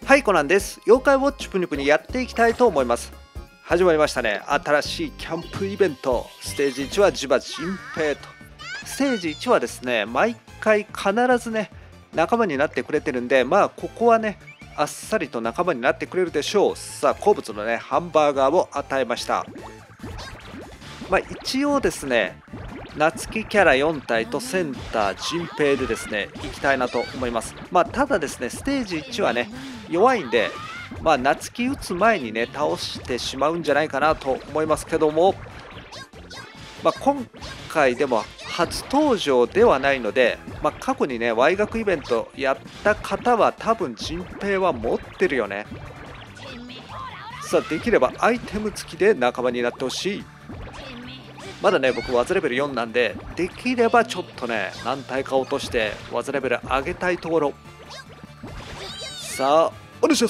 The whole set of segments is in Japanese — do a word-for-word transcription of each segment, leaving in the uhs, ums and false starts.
はい、コナンです。妖怪ウォッチプニプニやっていきたいと思います。始まりましたね。新しいキャンプイベント。ステージいちはジバジンペイと。ステージいちはですね、毎回必ずね、仲間になってくれてるんで、まあ、ここはね、あっさりと仲間になってくれるでしょう。さあ、好物のね、ハンバーガーを与えました。まあ、一応ですね、夏希キャラよん体とセンター陣平でですね行きたいなと思います。まあただですねステージいちはね弱いんで、まあ夏希打つ前にね倒してしまうんじゃないかなと思いますけども、まあ、今回でも初登場ではないので、まあ、過去にね Y 学イベントやった方は多分陣平は持ってるよね。さあできればアイテム付きで仲間になってほしい。まだね僕技レベルよんなんで、できればちょっとね何体か落として技レベル上げたいところ。さあお願いします。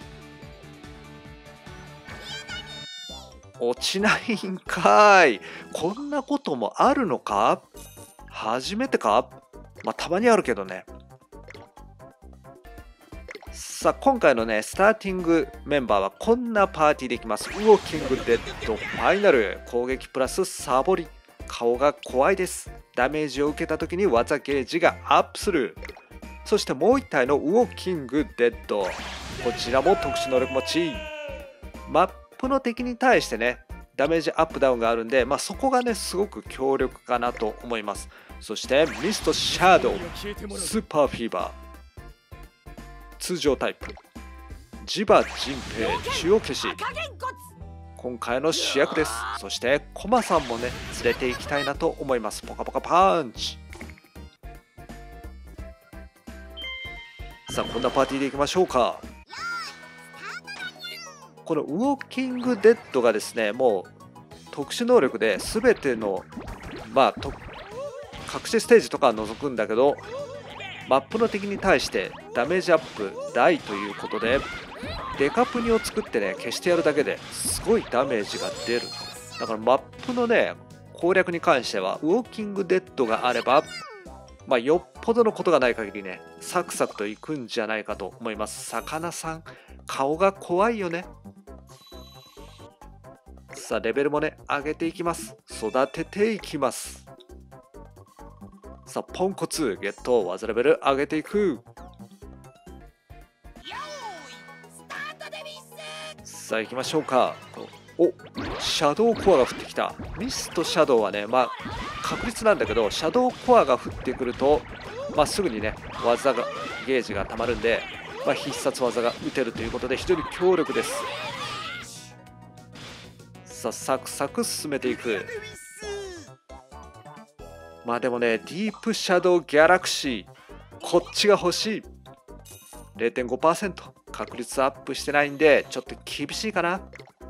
落ちないんかい。こんなこともあるのか。初めてか。まあたまにあるけどね。さあ今回のねスターティングメンバーはこんなパーティーでいきます。ウォーキングデッドファイナル、攻撃プラスサボり、顔が怖いです。ダメージを受けた時に技ゲージがアップする。そしてもう一体のウォーキングデッド、こちらも特殊能力持ち。マップの敵に対してねダメージアップダウンがあるんで、まあ、そこがねすごく強力かなと思います。そしてミストシャドウ、スーパーフィーバー、通常タイプ、ジバ陣平血を消し、今回の主役です。そしてコマさんもね連れて行きたいなと思います。ポカポカパンチ。さあこんなパーティーでいきましょうか。このウォーキングデッドがですねもう特殊能力で全てのまあと隠しステージとかは除くんだけど、マップの敵に対してダメージアップ大ということで、デカプニを作ってね消してやるだけですごいダメージが出る。だからマップのね攻略に関してはウォーキングデッドがあれば、まあ、よっぽどのことがない限りねサクサクといくんじゃないかと思います。魚さん顔が怖いよね。さあレベルもね上げていきます。育てていきます。さあポンコツゲット、技レベル上げていく。さあ行きましょうか。おシャドウコアが降ってきた。ミストシャドウはねまあ確率なんだけど、シャドウコアが降ってくると、まあ、すぐにね技がゲージがたまるんで、まあ、必殺技が打てるということで非常に強力です。さあサクサク進めていく。まあでもねディープシャドウギャラクシーこっちが欲しい。 れいてんごパーセント 確率アップしてないんでちょっと厳しいかな。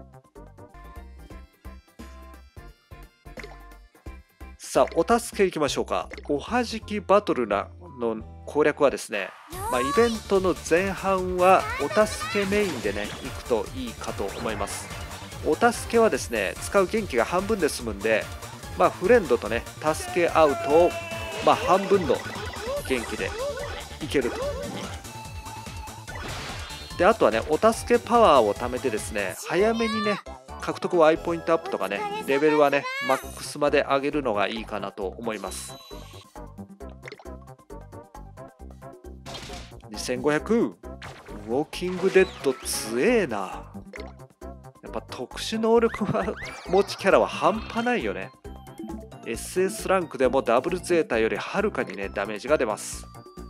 さあお助けいきましょうか。おはじきバトルなの攻略はですね、まあ、イベントの前半はお助けメインでね行くといいかと思います。お助けはですね使う元気が半分で済むんで、まあフレンドとね助け合うと、まあ、半分の元気でいけると。であとはねお助けパワーを貯めてですね早めにね獲得 Y ポイントアップとかねレベルはねマックスまで上げるのがいいかなと思います。にせんごひゃく、ウォーキングデッド強えな。やっぱ特殊能力は持ちキャラは半端ないよね。 エスエス ランクでもダブルゼータよりはるかにねダメージが出ます。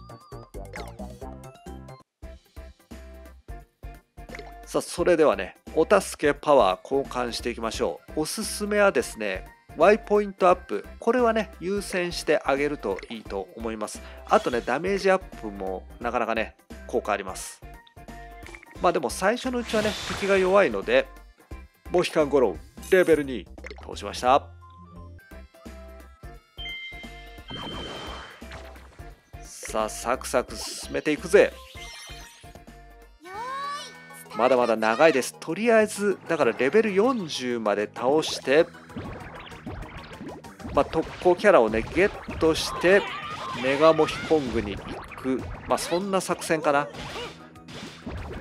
さあそれではねお助けパワー交換していきましょう。おすすめはですね Y ポイントアップ、これはね優先してあげるといいと思います。あとねダメージアップもなかなかね効果あります。まあでも最初のうちはね敵が弱いのでモヒカンゴローレベルに通しました。さあサクサク進めていくぜ。まだまだ長いです。とりあえずだからレベルよんじゅうまで倒して、まあ、特攻キャラをねゲットしてメガモヒコングに行く、まあ、そんな作戦かな。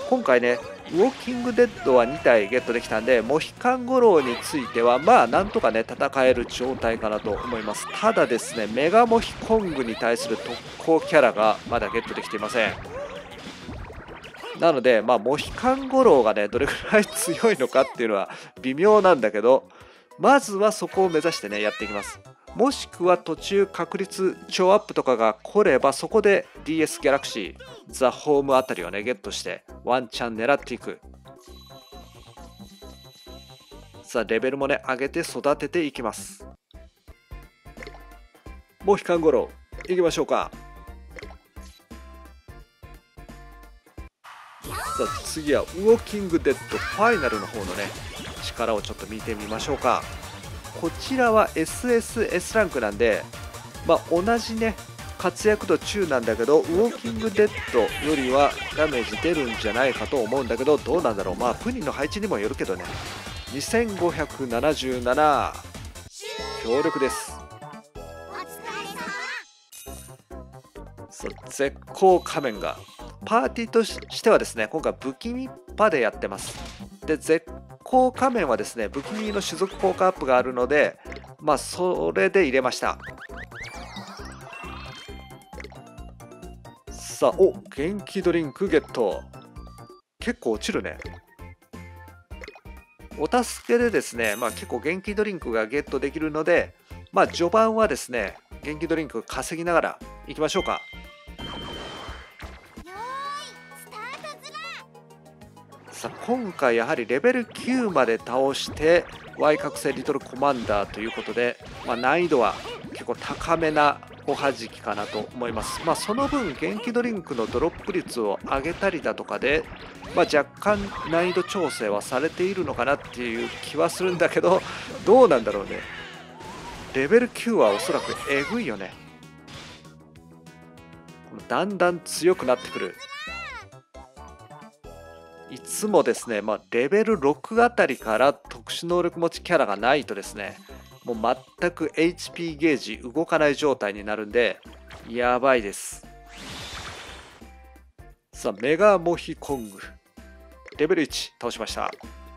今回ねウォーキングデッドはにたいゲットできたんで、モヒカンゴロウについてはまあなんとかね戦える状態かなと思います。ただですね、メガモヒコングに対する特攻キャラがまだゲットできていません。なのでまあモヒカンゴロウがねどれくらい強いのかっていうのは微妙なんだけど、まずはそこを目指してねやっていきます。もしくは途中確率超アップとかが来れば、そこで ディーエス ギャラクシーザ・ホームあたりをねゲットしてワンチャン狙っていく。さあレベルもね上げて育てていきます。モヒカンゴロウいきましょうか。さあ次はウォーキングデッドファイナルの方のね力をちょっと見てみましょうか。こちらは エスエスエス ランクなんで、まあ、同じね活躍度中なんだけど、ウォーキングデッドよりはダメージ出るんじゃないかと思うんだけど、どうなんだろう。まあプニの配置にもよるけどね。にせんごひゃくななじゅうなな強力です。さあ絶好仮面がパーティーとしてはですね、今回不気味パでやってます。で絶好仮面はですね不気味の種族効果アップがあるので、まあそれで入れました。さあお元気ドリンクゲット。結構落ちるね。お助けでですね、まあ、結構元気ドリンクがゲットできるので、まあ序盤はですね元気ドリンク稼ぎながらいきましょうか。さあ今回やはりレベルきゅうまで倒して Y 覚醒リトルコマンダーということで、まあ、難易度は結構高めなおはじきかなと思います。まあその分元気ドリンクのドロップ率を上げたりだとかで、まあ、若干難易度調整はされているのかなっていう気はするんだけど、どうなんだろうね。レベルきゅうはおそらくえぐいよね。だんだん強くなってくる。いつもですね、まあ、レベルろくあたりから特殊能力持ちキャラがないとですね、もう全く エイチピー ゲージ動かない状態になるんで、やばいです。さあ、メガモヒコング。レベルいち倒しました。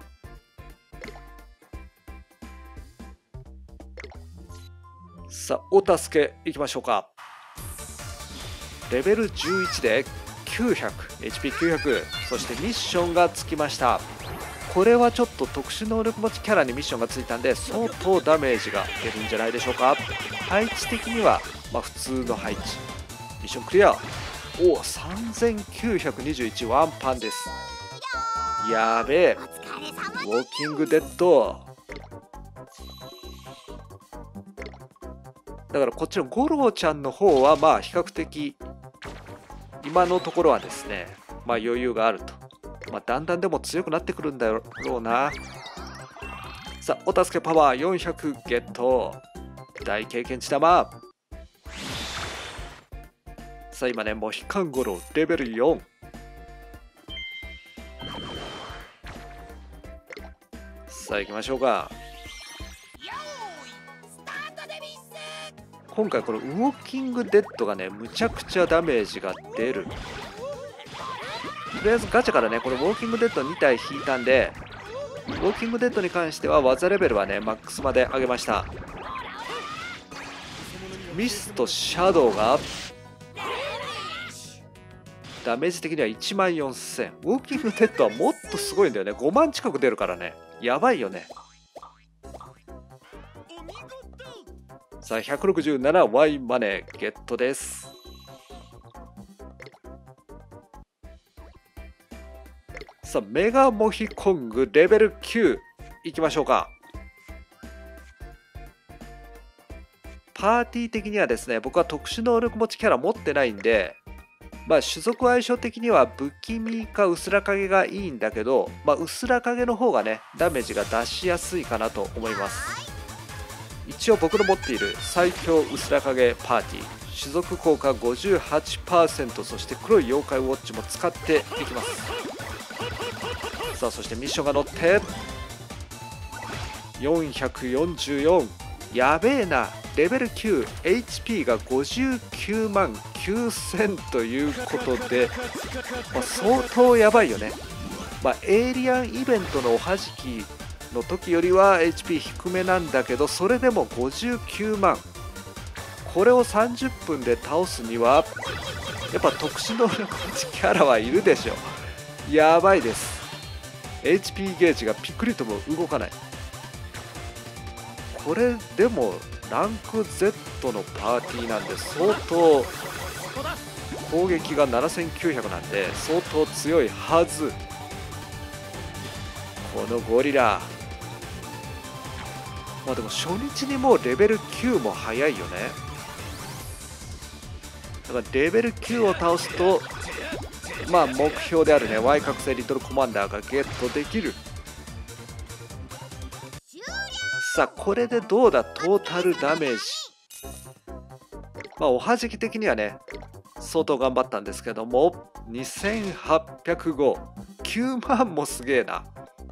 さあ、お助けいきましょうか。レベルじゅういちできゅうひゃく、エイチピーきゅうひゃく、そしてミッションがつきました。これはちょっと特殊能力持ちキャラにミッションがついたんで、相当ダメージが出るんじゃないでしょうか。配置的には、まあ、普通の配置。ミッションクリア。おお、さんぜんきゅうひゃくにじゅういちワンパンです。やべえ。ウォーキングデッド。だからこっちのゴローちゃんの方はまあ比較的今のところはですね、まあ余裕があると。まあだんだんでも強くなってくるんだろうな。さあ、お助けパワーよんひゃくゲット。大経験値玉。さあ今ね、モヒカンゴロウレベルよん。さあ行きましょうか。今回このウォーキングデッドがねむちゃくちゃダメージが出る。とりあえずガチャからねこのウォーキングデッドにたい引いたんで、ウォーキングデッドに関しては技レベルはねマックスまで上げました。ミストシャドウがダメージ的にはいちまんよんせん。ウォーキングデッドはもっとすごいんだよね。ごまん近く出るからね、やばいよね。さあ ひゃくろくじゅうななワイ マネーゲットです。さあメガモヒコングレベルきゅういきましょうか。パーティー的にはですね、僕は特殊能力持ちキャラ持ってないんで、まあ種族相性的には不気味か薄ら影がいいんだけど、まあ薄ら影の方がねダメージが出しやすいかなと思います。一応僕の持っている最強薄ら影パーティー、種族効果 ごじゅうはちパーセント、 そして黒い妖怪ウォッチも使っていきます。さあそしてミッションが乗ってよんひゃくよんじゅうよん。やべえな。レベルきゅう エイチピー がごじゅうきゅうまんきゅうせんということで、まあ、相当やばいよね。まあ、エイリアンイベントのおはじきの時よりは エイチピー 低めなんだけど、それでもごじゅうきゅうまん。これをさんじゅっぷんで倒すにはやっぱ特殊能力持ちキャラはいるでしょ。やばいです。 エイチピー ゲージがピクリとも動かない。これでもランク ゼット のパーティーなんで相当攻撃がななせんきゅうひゃくなんで相当強いはず。このゴリラ、まあでも初日にもうレベルきゅうも早いよね。だからレベルきゅうを倒すと、まあ目標であるね Y 覚醒リトルコマンダーがゲットできる。さあこれでどうだトータルダメージ。まあおはじき的にはね相当頑張ったんですけども、にせんはっぴゃくご、きゅうまんもすげえな。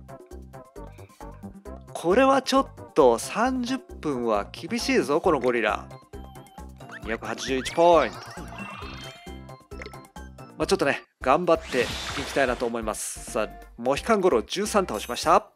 これはちょっとさんじゅっぷんは厳しいぞこのゴリラ。にひゃくはちじゅういちポイント。まあちょっとね頑張っていきたいなと思います。さあモヒカンゴロじゅうさん倒しました。